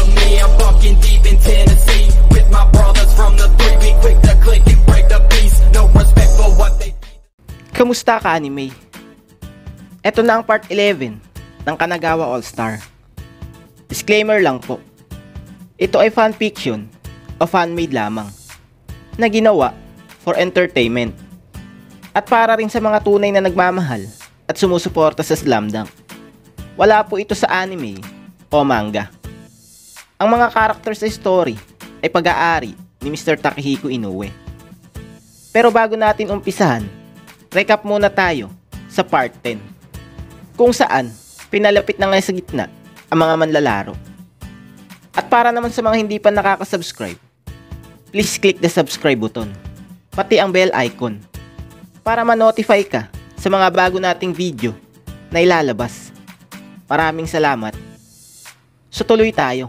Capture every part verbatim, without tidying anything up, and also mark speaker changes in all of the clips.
Speaker 1: of me, I'm bucking deep in Tennessee. With my brothers from the three, we quick to click and break the peace. No respect for what they.
Speaker 2: Kamusta ka, anime? Ito na ang part eleven ng Kanagawa All-Star. Disclaimer lang po. Ito ay fanfiction o fan-made lamang na ginawa for entertainment at para rin sa mga tunay na nagmamahal at sumusuporta sa Slam Dunk. Wala po ito sa anime o manga. Ang mga characters sa story ay pag-aari ni Mister Takehiko Inoue. Pero bago natin umpisahan, recap muna tayo sa part ten, kung saan pinalapit na nga sa gitna ang mga manlalaro. At para naman sa mga hindi pa nakaka-subscribe, please click the subscribe button, pati ang bell icon, para ma-notify ka sa mga bago nating video na ilalabas. Maraming salamat. So tuloy tayo.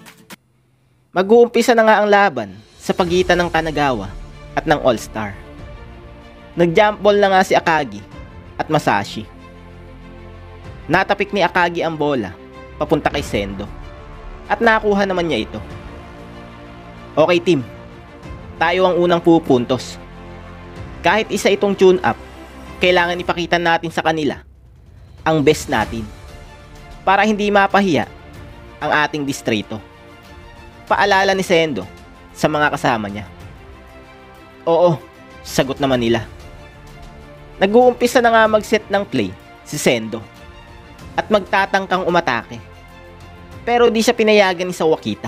Speaker 2: Mag-uumpisa na nga ang laban sa pagitan ng Kanagawa at ng All-Star. Nag-jump ball na nga si Akagi at Masashi. Natapik ni Akagi ang bola papunta kay Sendo at nakuha naman niya ito. Okay team, tayo ang unang pupuntos. Kahit isa itong tune up, kailangan ipakita natin sa kanila ang best natin para hindi mapahiya ang ating distrito. Paalala ni Sendo sa mga kasama niya. Oo, sagot naman nila. Nag-uumpisa na nga mag-set ng play si Sendo at magtatangkang umatake, pero di siya pinayagan ni Sawakita.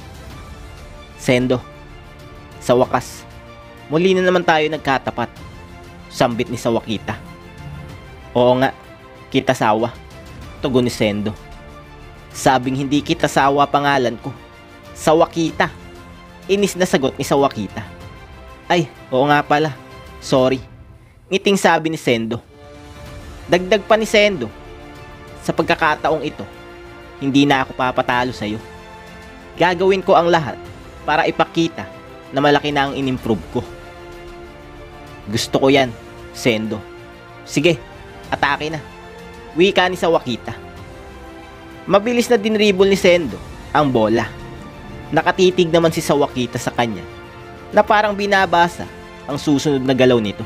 Speaker 2: Sendo, sa wakas, muli na naman tayo nagkatapat, sambit ni Sawakita. Oo nga, kita sawa, tugon ni Sendo. Sabing hindi kita sawa pangalan ko, Sawakita. Inis na sagot ni Sawakita. Ay, oo nga pala, sorry, ngiting sabi ni Sendo. Dagdag pa ni Sendo, sa pagkakataong ito, hindi na ako papatalo sa'yo. Gagawin ko ang lahat para ipakita na malaki na ang inimprove ko. Gusto ko yan, Sendo. Sige, atake na, wika ni Sawakita. Mabilis na dinribble ni Sendo ang bola. Nakatitig naman si Sawakita sa kanya na parang binabasa ang susunod na galaw nito.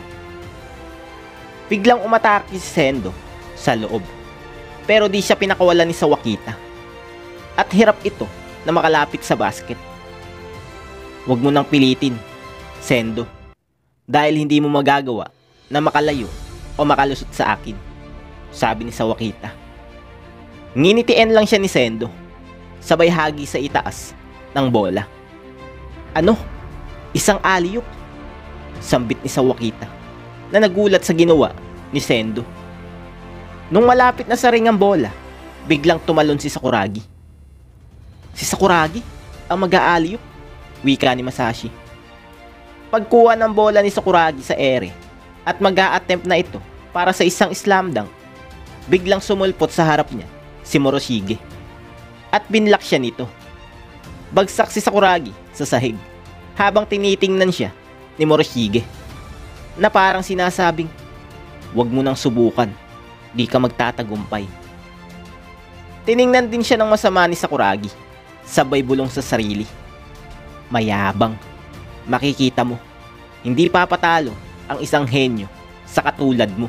Speaker 2: Biglang umatake si Sendo sa loob, pero di siya pinakawalan ni Sawakita at hirap ito na makalapit sa basket. Huwag mo nang pilitin, Sendo, dahil hindi mo magagawa na makalayo o makalusot sa akin, sabi ni Sawakita. Nginitian lang siya ni Sendo, sabay hagi sa itaas ng bola. Ano? Isang alley-oop? Sambit ni Sawakita na nagulat sa ginawa ni Sendo. Nung malapit na sa ring ang bola, biglang tumalon si Sakuragi. Si Sakuragi ang mag-a-alley-oop, wika ni Masashi. Pagkuha ng bola ni Sakuragi sa ere at mag-a-attempt na ito para sa isang slam dunk, biglang sumulpot sa harap niya si Morishige at binlock siya nito. Bagsak si Sakuragi sa sahig habang tinitingnan siya ni Morishige na parang sinasabing, "Huwag mo nang subukan, di ka magtatagumpay." Tiningnan din siya ng masama ni Sakuragi, sabay bulong sa sarili, "Mayabang, makikita mo, hindi papatalo ang isang henyo sa katulad mo."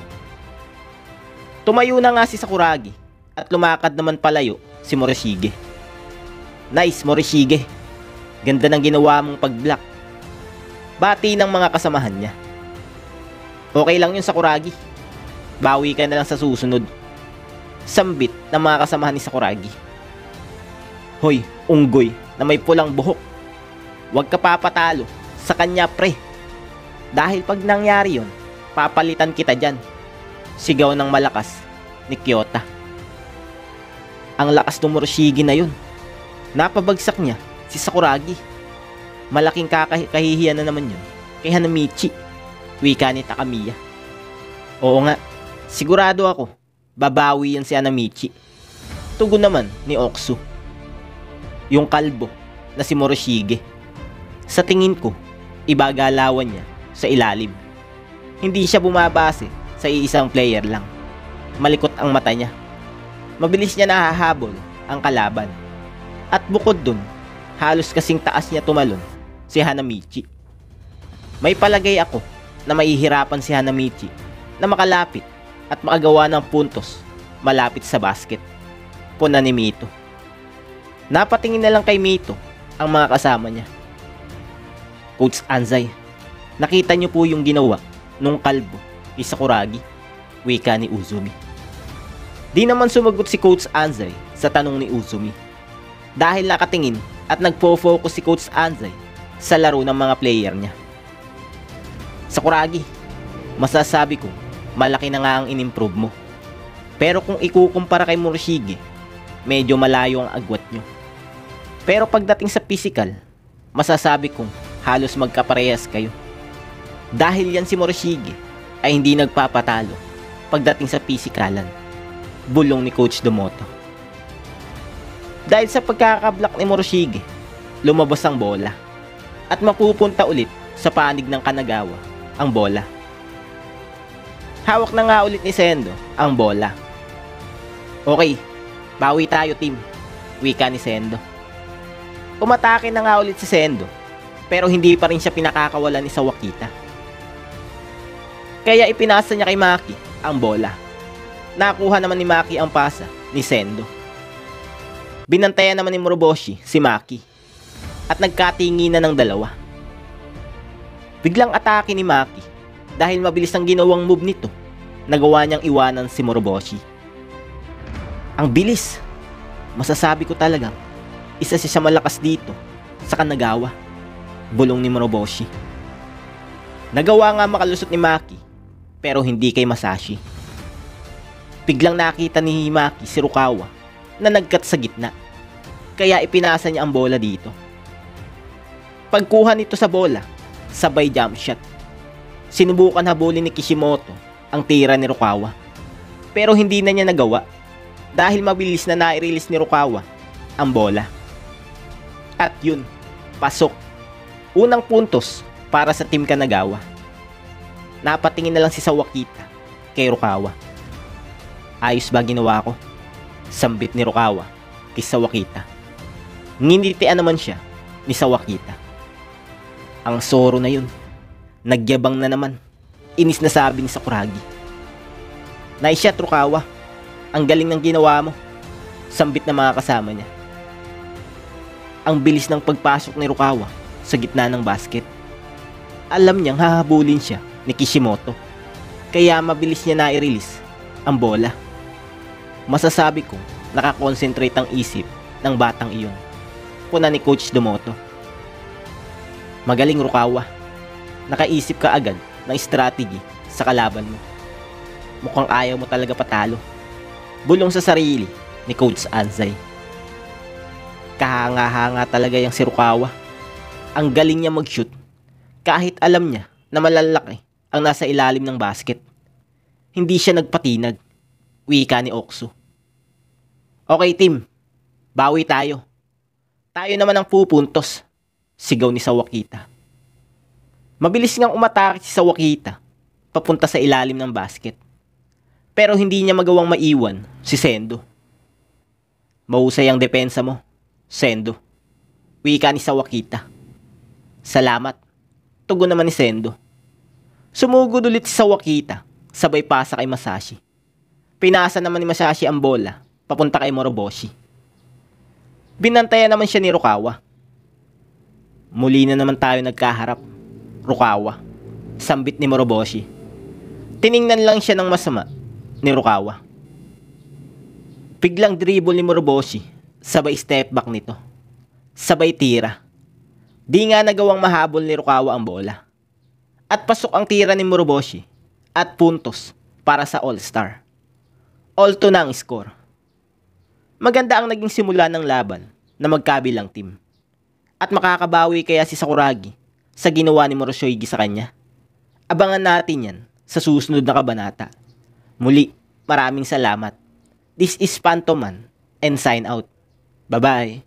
Speaker 2: Tumayo na nga si Sakuragi at lumakad naman palayo si Morishige. "Nice, Morishige, ganda ng ginawa mong pag-block," bati ng mga kasamahan niya. "Okay lang yun, Sakuragi, bawi ka na lang sa susunod," sambit ng mga kasamahan ni Sakuragi. "Hoy, unggoy na may pulang buhok, huwag ka papatalo sa kanya, pre. Dahil pag nangyari yun, papalitan kita dyan," sigaw ng malakas ni Kyota. Ang lakas ng Morishige na yun. Napabagsak niya si Sakuragi. Malaking kakahihiyan na naman yun kay Hanamichi, wika ni Takamiya. Oo nga, sigurado ako, babawi yan si Hanamichi, tugon naman ni Oksu. Yung kalbo na si Morishige, sa tingin ko, ibagalawan niya sa ilalim. Hindi siya bumabase sa iisang player lang. Malikot ang mata niya. Mabilis niya nahahabol ang kalaban. At bukod dun, halos kasing taas niya tumalon si Hanamichi. May palagay ako na mahihirapan si Hanamichi na makalapit at makagawa ng puntos malapit sa basket. Puna ni Mito. Napatingin na lang kay Mito ang mga kasama niya. Coach Anzay, nakita niyo po yung ginawa nung kalbo ni Sakuragi, wika ni Uzumi. Di naman sumagot si Coach Anzay sa tanong ni Uzumi dahil nakatingin at nagpo-focus si Coach Anzay sa laro ng mga player niya. Sakuragi, masasabi ko malaki na nga ang inimprove mo. Pero kung ikukumpara kay Morishige, medyo malayo ang agwat nyo. Pero pagdating sa physical, masasabi kong halos magkaparehas kayo. Dahil yan si Morishige ay hindi nagpapatalo pagdating sa pisikalan. Bulong ni Coach Domoto. Dahil sa pagkakablock ni Morishige, lumabas ang bola at mapupunta ulit sa panig ng Kanagawa ang bola. Hawak na nga ulit ni Sendo ang bola. Okay, bawi tayo team, wika ni Sendo. Umatake na nga ulit si Sendo, pero hindi pa rin siya pinakakawalan ni Sawakita. Kaya ipinasa niya kay Maki ang bola. Nakuha naman ni Maki ang pasa ni Sendo. Binantayan naman ni Moroboshi si Maki at nagkatinginan ng dalawa. Biglang atake ni Maki dahil mabilis ang ginawang move nito. Nagawa niyang iwanan si Moroboshi. Ang bilis. Masasabi ko talagang isa siya sa malakas dito sa Kanagawa. Bulong ni Moroboshi. Nagawa nga makalusot ni Maki pero hindi kay Masashi. Biglang nakita ni Maki si Rukawa na nagkat sa gitna. Kaya ipinasa niya ang bola dito. Pagkuha nito sa bola, sabay jump shot. Sinubukan habulin ni Kishimoto ang tira ni Rukawa. Pero hindi na niya nagawa dahil mabilis na nai-release ni Rukawa ang bola. At yun, pasok. Unang puntos para sa Team Kanagawa. Napatingin na lang si Sawakita kay Rukawa. Ayos ba ginawa ko? Sambit ni Rukawa kay Sawakita. Nginitian naman siya ni Sawakita. Ang soro na yun. Nagyabang na naman. Inis na sabi ni Sakuragi. Nice shot, Rukawa. Ang galing ng ginawa mo. Sambit na mga kasama niya. Ang bilis ng pagpasok ni Rukawa sa gitna ng basket. Alam niyang hahabulin siya ni Kishimoto. Kaya mabilis niya na-release ang bola. Masasabi ko nakakonsentrate ang isip ng batang iyon. Puna ni Coach Domoto. Magaling, Rukawa. Nakaisip ka agad ng strategy sa kalaban mo. Mukhang ayaw mo talaga patalo. Bulong sa sarili ni Coach Anzay. Kahanga-hanga talaga yung si Rukawa. Ang galing niya mag-shoot kahit alam niya na malalaki ang nasa ilalim ng basket. Hindi siya nagpatinag, wika ni Oksu. Okay team, bawi tayo. Tayo naman ang pupuntos, sigaw ni Sawakita. Mabilis ngang umatake si Sawakita papunta sa ilalim ng basket. Pero hindi niya magawang maiwan si Sendo. Mahusay ang depensa mo, Sendo, wika ni Sawakita. Salamat, tugon naman ni Sendo. Sumugod ulit si Sawakita, sabay pasa kay Masashi. Pinasa naman ni Masashi ang bola papunta kay Moroboshi. Binantayan naman siya ni Rukawa. Muli na naman tayo nagkaharap, Rukawa, sambit ni Moroboshi. Tiningnan lang siya ng masama ni Rukawa. Biglang dribble ni Moroboshi, sabay step back nito. Sabay tira. Di nga nagawang mahabol ni Rukawa ang bola. At pasok ang tira ni Moroboshi at puntos para sa All-Star. All-two na ang score. Maganda ang naging simula ng laban na magkabilang team. At makakabawi kaya si Sakuragi sa ginawa ni Morishige sa kanya? Abangan natin yan sa susunod na kabanata. Muli, maraming salamat. This is Pantoman and sign out. Bye-bye.